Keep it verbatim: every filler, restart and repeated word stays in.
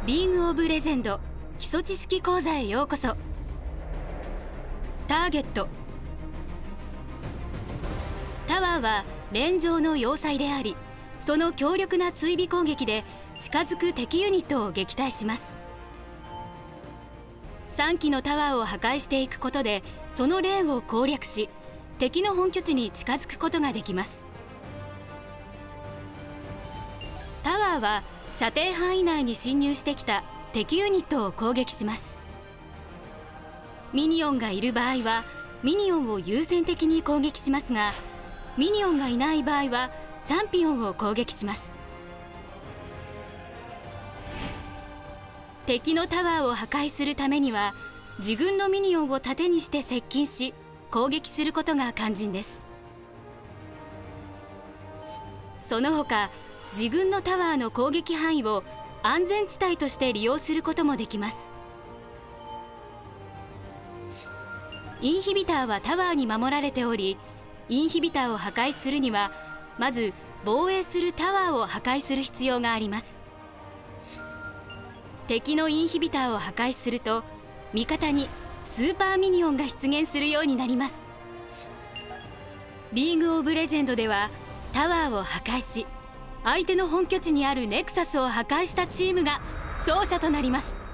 リーグオブレジェンド基礎知識講座へようこそ。ターゲット。タワーはレーン上の要塞であり、その強力な追尾攻撃で近づく敵ユニットを撃退します。さん機のタワーを破壊していくことでそのレーンを攻略し、敵の本拠地に近づくことができます。タワーは射程範囲内に侵入してきた敵ユニットを攻撃します。ミニオンがいる場合はミニオンを優先的に攻撃しますが、ミニオンがいない場合はチャンピオンを攻撃します。敵のタワーを破壊するためには自軍のミニオンを盾にして接近し攻撃することが肝心です。その他、自軍のタワーの攻撃範囲を安全地帯として利用することもできます。インヒビターはタワーに守られており、インヒビターを破壊するにはまず防衛するタワーを破壊する必要があります。敵のインヒビターを破壊すると味方にスーパーミニオンが出現するようになります。リーグオブレジェンドではタワーを破壊し、相手の本拠地にあるネクサスを破壊したチームが勝者となります。